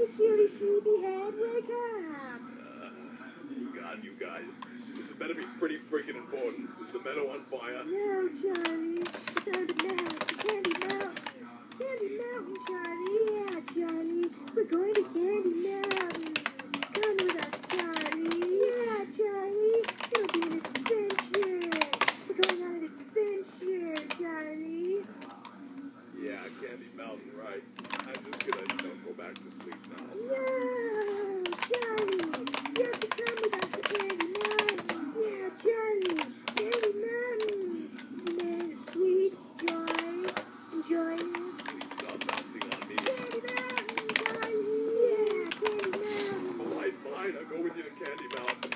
You silly sleepyhead, wake up! God, you guys. This had better be pretty freaking important. Is the meadow on fire? No, Charlie. It's on the mountain, Candy Mountain. Candy Mountain, Charlie. Yeah, Charlie. We're going to Candy Mountain. Come with us, Charlie. Yeah, Charlie. It'll be an adventure. We're going on an adventure, Charlie. Yeah, Candy Mountain, right. I'm just gonna go back to sleep now. No, Charlie. You have to come with us to Candy Mountain. Yeah, Charlie. Candy Mountain. It's a land of sweet joy, enjoyment. Please stop bouncing on me. Candy Mountain, Charlie. Yeah, Candy Mountain. All right, fine. I'll go with you to Candy Mountain.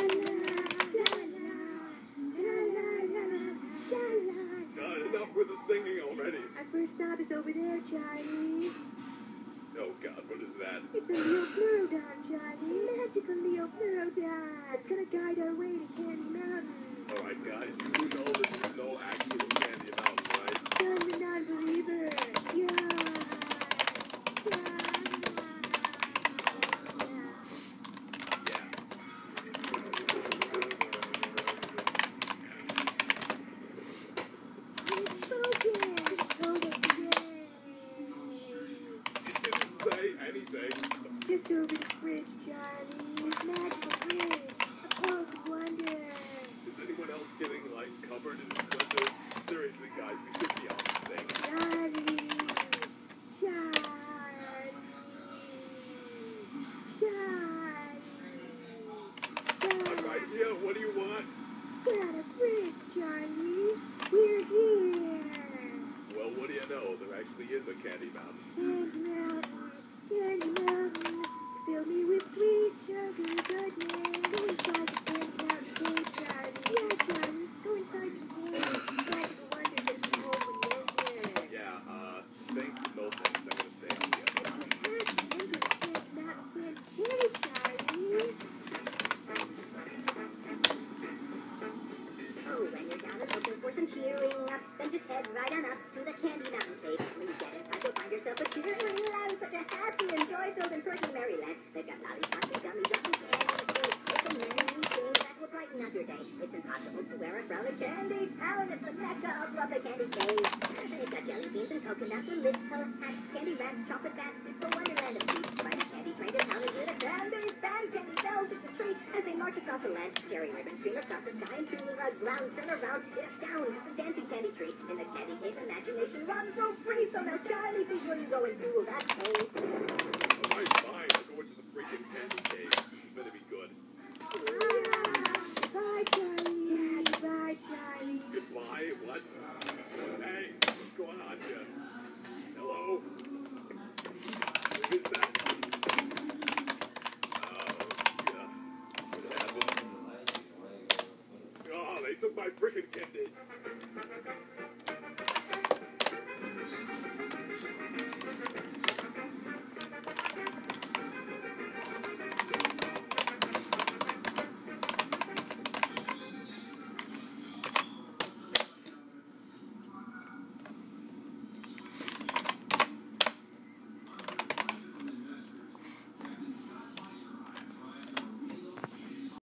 God, enough with the singing already. Our first stop is over there, Charlie. Oh, God, what is that? It's a Leoplerodon, Charlie. Magical Leoplerodon. It's gonna guide our way to Candy Mountain. All right, guys, you know that there's no actual Candy Mountain, right? I'm the non-believer. Yeah. It's spoken. It's told us today. It didn't say anything. It's just over the bridge, Charlie. Magical bridge. A cult of wonder. Is anyone else getting, covered in splinters? Seriously, guys, we should be on this thing. Charlie. I'm right here. What do you want? We're on a bridge, Charlie. We're here. Well, what do you know? There actually is a Candy Mountain. Candy Mountain, Candy Mountain. Fill me with sweet sugary goodness. Go inside the Candy Mountain cave, Charlie. Yeah, Charlie. Go inside the cave. Magical wonder takes you home when you're here. Yeah, thanks to no thanks. I'm gonna stay out here. But you can't enter the Candy Mountain cave, Charlie. Oh, when you're down and looking for some cheering up, then just head right on up to the Candy Mountain cave. When you get inside, you'll find yourself a cheering land, such a happy and joy-filled and perky Maryland. They've got lollipops and gummy drops and candy and food. There's so many things that will brighten up your day. It's impossible to wear a frown at Candy Town. It's the mecca of the candy cave. And it's got jelly beans and coconuts and little hats, candy rats, chocolate bats. It's a wonderland of sweets. Ride a candy train to town and with a candy band. Candy bells, it's a treat as they march across the land. Cherry ribbons stream across the sky into the ground. Turn around, it astounds. It's a dancing candy tree. In the candy cave, imagination runs so free. So now, Charlie, please will you go into that cave? All right, fine. I'll go into the freaking Candy Cave. This better be good. Bye, Charlie. Yeah, goodbye, Charlie. Goodbye. What? Hey, what's going on here? Hello? Who is that? Yeah. What happened? Oh, they took my freaking candy.